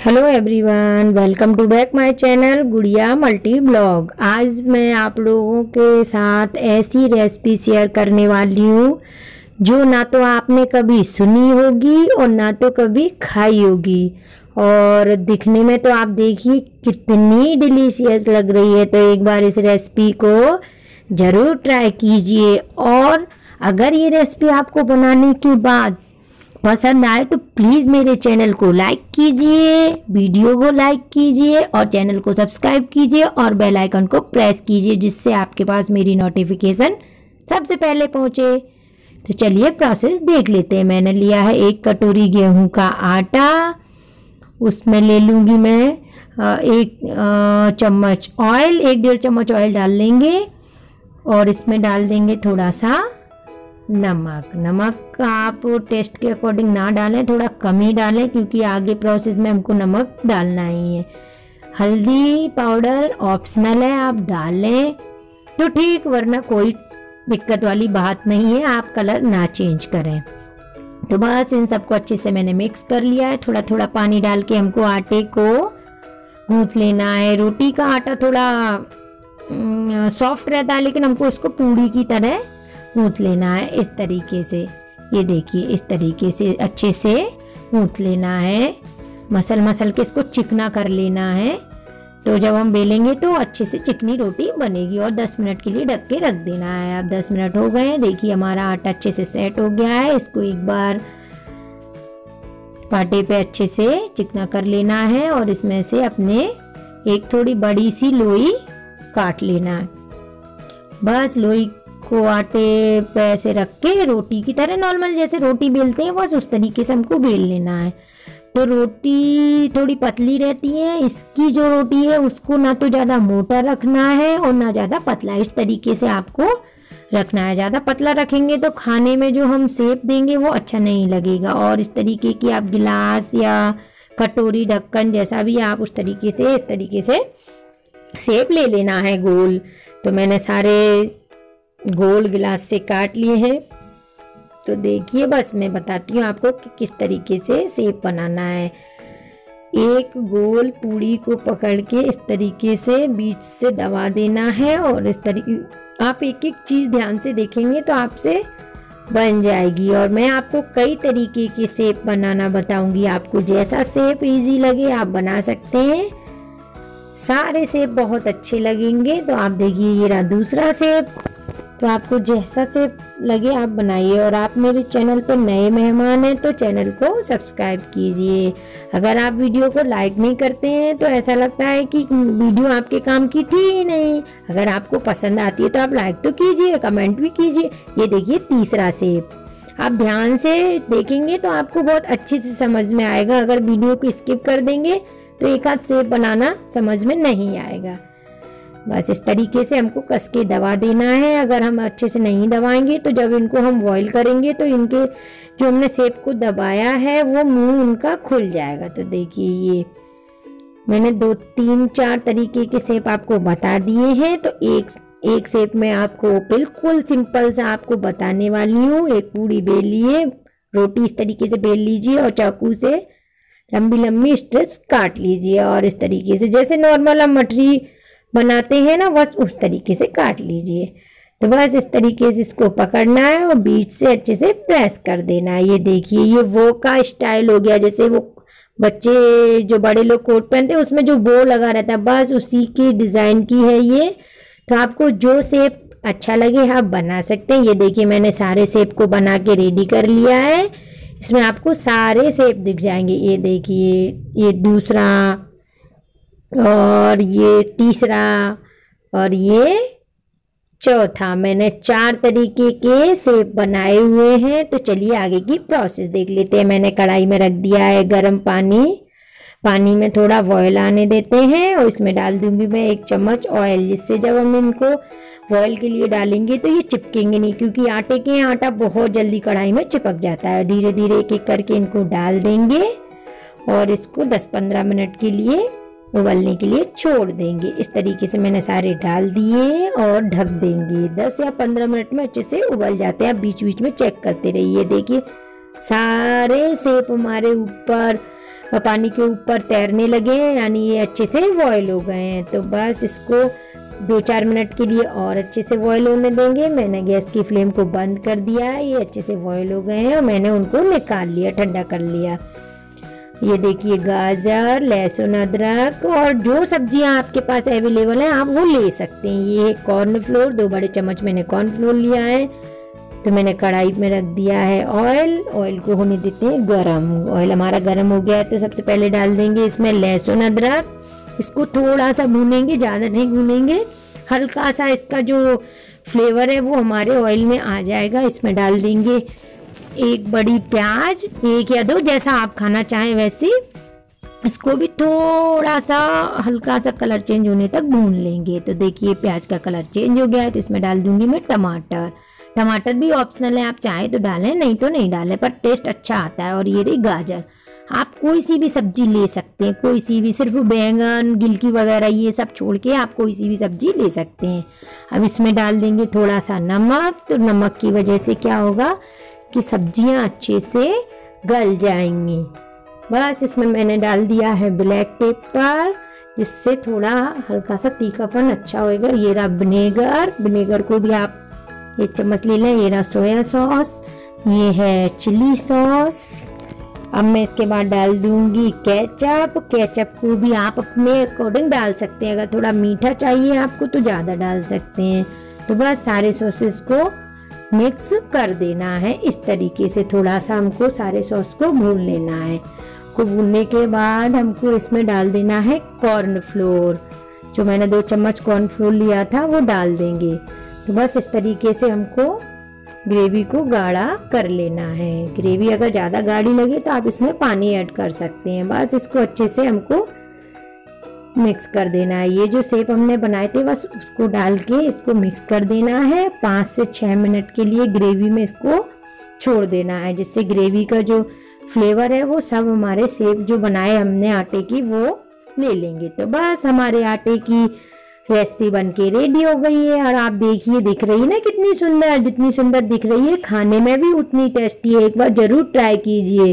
Hello everyone, welcome to back my channel Gudiya multi blog. आज मैं आप लोगों के साथ ऐसी रेसिपी शेयर करने वाली हूँ जो ना तो आपने कभी सुनी होगी और ना तो कभी खाई होगी। और दिखने में तो आप देखिए कितनी डिलीशियस लग रही है। तो एक बार इस रेसिपी को ज़रूर ट्राई कीजिए। और अगर ये रेसिपी आपको बनाने के बाद पसंद आए तो प्लीज़ मेरे चैनल को लाइक कीजिए, वीडियो को लाइक कीजिए और चैनल को सब्सक्राइब कीजिए और बेल आइकन को प्रेस कीजिए, जिससे आपके पास मेरी नोटिफिकेशन सबसे पहले पहुंचे। तो चलिए प्रोसेस देख लेते हैं। मैंने लिया है 1 कटोरी गेहूं का आटा। उसमें ले लूँगी मैं 1 चम्मच ऑयल, 1-1.5 चम्मच ऑयल डाल लेंगे। और इसमें डाल देंगे थोड़ा सा नमक आप टेस्ट के अकॉर्डिंग ना डालें, थोड़ा कम ही डालें क्योंकि आगे प्रोसेस में हमको नमक डालना ही है। हल्दी पाउडर ऑप्शनल है, आप डालें तो ठीक, वरना कोई दिक्कत वाली बात नहीं है, आप कलर ना चेंज करें। तो बस इन सबको अच्छे से मैंने मिक्स कर लिया है। थोड़ा थोड़ा पानी डाल के हमको आटे को गूंथ लेना है। रोटी का आटा थोड़ा सॉफ्ट रहता है, लेकिन हमको इसको पूड़ी की तरह गूंथ लेना है इस तरीके से। ये देखिए इस तरीके से अच्छे से गूंथ लेना है, मसल के इसको चिकना कर लेना है। तो जब हम बेलेंगे तो अच्छे से चिकनी रोटी बनेगी। और 10 मिनट के लिए ढक के रख देना है। अब 10 मिनट हो गए हैं, देखिए हमारा आटा अच्छे से सेट हो गया है। इसको एक बार पाटे पे अच्छे से चिकना कर लेना है और इसमें से अपने एक थोड़ी बड़ी सी लोई काट लेना है। बस लोई को आटे पे ऐसे रख के रोटी की तरह नॉर्मल जैसे रोटी बेलते हैं बस उस तरीके से हमको बेल लेना है। तो रोटी थोड़ी पतली रहती है, इसकी जो रोटी है उसको ना तो ज़्यादा मोटा रखना है और ना ज़्यादा पतला, इस तरीके से आपको रखना है। ज़्यादा पतला रखेंगे तो खाने में जो हम शेप देंगे वो अच्छा नहीं लगेगा। और इस तरीके की आप गिलास या कटोरी ढक्कन जैसा भी आप उस तरीके से इस तरीके से शेप ले लेना है गोल। तो मैंने सारे गोल गिलास से काट लिए हैं। तो देखिए बस मैं बताती हूँ आपको कि किस तरीके से शेप बनाना है। एक गोल पूड़ी को पकड़ के इस तरीके से बीच से दबा देना है और इस तरीके आप एक एक चीज़ ध्यान से देखेंगे तो आपसे बन जाएगी। और मैं आपको कई तरीके के शेप बनाना बताऊंगी, आपको जैसा शेप इजी लगे आप बना सकते हैं। सारे शेप बहुत अच्छे लगेंगे। तो आप देखिए ये रहा दूसरा शेप। तो आपको जैसा शेप लगे आप बनाइए। और आप मेरे चैनल पर नए मेहमान हैं तो चैनल को सब्सक्राइब कीजिए। अगर आप वीडियो को लाइक नहीं करते हैं तो ऐसा लगता है कि वीडियो आपके काम की थी ही नहीं। अगर आपको पसंद आती है तो आप लाइक तो कीजिए, कमेंट भी कीजिए। ये देखिए तीसरा शेप, आप ध्यान से देखेंगे तो आपको बहुत अच्छे से समझ में आएगा। अगर वीडियो को स्किप कर देंगे तो एक आध शेप बनाना समझ में नहीं आएगा। बस इस तरीके से हमको कस के दबा देना है। अगर हम अच्छे से नहीं दबाएंगे तो जब इनको हम बॉईल करेंगे तो इनके जो हमने शेप को दबाया है वो मुंह उनका खुल जाएगा। तो देखिए ये मैंने 2, 3, 4 तरीके के शेप आपको बता दिए हैं। तो एक शेप में आपको बिल्कुल सिंपल सा आपको बताने वाली हूँ। एक पूड़ी बेल लिए, रोटी इस तरीके से बेल लीजिए और चाकू से लंबी लंबी स्ट्रिप्स काट लीजिए। और इस तरीके से जैसे नॉर्मल हम मठरी बनाते हैं ना बस उस तरीके से काट लीजिए। तो बस इस तरीके से इसको पकड़ना है और बीच से अच्छे से प्रेस कर देना है। ये देखिए ये वो का स्टाइल हो गया, जैसे वो बच्चे जो बड़े लोग कोट पहनते हैं उसमें जो बो लगा रहता है, बस उसी की डिज़ाइन की है ये। तो आपको जो शेप अच्छा लगे आप बना सकते हैं। ये देखिए मैंने सारे शेप को बना के रेडी कर लिया है। इसमें आपको सारे शेप दिख जाएंगे। ये देखिए ये दूसरा और ये तीसरा और ये चौथा। मैंने 4 तरीके के शेप बनाए हुए हैं। तो चलिए आगे की प्रोसेस देख लेते हैं। मैंने कढ़ाई में रख दिया है गर्म पानी में थोड़ा बॉयल आने देते हैं और इसमें डाल दूंगी मैं 1 चम्मच ऑयल, जिससे जब हम इनको बॉयल के लिए डालेंगे तो ये चिपकेंगे नहीं, क्योंकि आटे के आटा बहुत जल्दी कढ़ाई में चिपक जाता है। धीरे धीरे एक एक करके इनको डाल देंगे और इसको 10-15 मिनट के लिए उबलने के लिए छोड़ देंगे। इस तरीके से मैंने सारे डाल दिए और ढक देंगे। 10 या 15 मिनट में अच्छे से उबल जाते हैं। आप बीच बीच में चेक करते रहिए। देखिए सारे शेप हमारे ऊपर पानी के ऊपर तैरने लगे हैं, यानी ये अच्छे से बॉयल हो गए हैं। तो बस इसको 2-4 मिनट के लिए और अच्छे से बॉयल होने देंगे। मैंने गैस की फ्लेम को बंद कर दिया है, ये अच्छे से बॉयल हो गए हैं और मैंने उनको निकाल लिया, ठंडा कर लिया। ये देखिए गाजर, लहसुन, अदरक और जो सब्जियां आपके पास अवेलेबल हैं आप वो ले सकते हैं। ये कॉर्नफ्लोर, 2 बड़े चम्मच मैंने कॉर्नफ्लोर लिया है। तो मैंने कढ़ाई में रख दिया है ऑयल। ऑयल को होने देते हैं गरम। ऑयल हमारा गरम हो गया है तो सबसे पहले डाल देंगे इसमें लहसुन, अदरक। इसको थोड़ा सा भूनेंगे, ज़्यादा नहीं भूनेंगे, हल्का सा इसका जो फ्लेवर है वो हमारे ऑयल में आ जाएगा। इसमें डाल देंगे 1 बड़ी प्याज, 1 या 2 जैसा आप खाना चाहें वैसे। इसको भी थोड़ा सा हल्का सा कलर चेंज होने तक भून लेंगे। तो देखिए प्याज का कलर चेंज हो गया है, तो इसमें डाल दूंगी मैं टमाटर। टमाटर भी ऑप्शनल है, आप चाहे तो डालें नहीं तो नहीं डालें, पर टेस्ट अच्छा आता है। और ये रही गाजर, आप कोई सी भी सब्जी ले सकते हैं, कोई सी भी, सिर्फ बैंगन, गिलकी वगैरह ये सब छोड़ के आप कोई सी भी सब्जी ले सकते हैं। अब इसमें डाल देंगे थोड़ा सा नमक। तो नमक की वजह से क्या होगा कि सब्जियां अच्छे से गल जाएंगी। बस इसमें मैंने डाल दिया है ब्लैक पेपर, जिससे थोड़ा हल्का सा तीखापन अच्छा होएगा। ये रहा विनेगर, विनेगर को भी आप 1 चम्मच ले लें। ये रहा सोया सॉस, ये है चिली सॉस। अब मैं इसके बाद डाल दूंगी केचप। केचप को भी आप अपने अकॉर्डिंग डाल सकते हैं, अगर थोड़ा मीठा चाहिए आपको तो ज़्यादा डाल सकते हैं। तो बस सारे सॉसेस को मिक्स कर देना है इस तरीके से। थोड़ा सा हमको सारे सॉस को भून लेना है। को भूनने के बाद हमको इसमें डाल देना है कॉर्नफ्लोर। जो मैंने 2 चम्मच कॉर्नफ्लोर लिया था वो डाल देंगे। तो बस इस तरीके से हमको ग्रेवी को गाढ़ा कर लेना है। ग्रेवी अगर ज़्यादा गाढ़ी लगे तो आप इसमें पानी ऐड कर सकते हैं। बस इसको अच्छे से हमको मिक्स कर देना है। ये जो शेप हमने बनाए थे बस उसको डाल के इसको मिक्स कर देना है। 5 से 6 मिनट के लिए ग्रेवी में इसको छोड़ देना है, जिससे ग्रेवी का जो फ्लेवर है वो सब हमारे शेप जो बनाए हमने आटे की वो ले लेंगे। तो बस हमारे आटे की रेसिपी बनके रेडी हो गई है। और आप देखिए, दिख रही है ना कितनी सुंदर, जितनी सुंदर दिख रही है खाने में भी उतनी टेस्टी है। एक बार जरूर ट्राई कीजिए।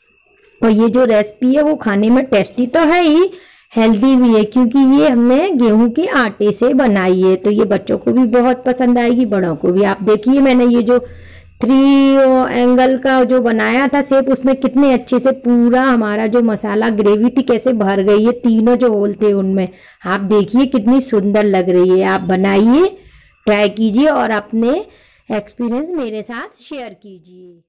और ये जो रेसिपी है वो खाने में टेस्टी तो है ही, हेल्दी भी है, क्योंकि ये हमने गेहूं के आटे से बनाई है। तो ये बच्चों को भी बहुत पसंद आएगी, बड़ों को भी। आप देखिए मैंने ये जो 3 एंगल का जो बनाया था शेप, उसमें कितने अच्छे से पूरा हमारा जो मसाला ग्रेवी थी कैसे भर गई है, तीनों जो होल थे उनमें। आप देखिए कितनी सुंदर लग रही है। आप बनाइए, ट्राई कीजिए और अपने एक्सपीरियंस मेरे साथ शेयर कीजिए।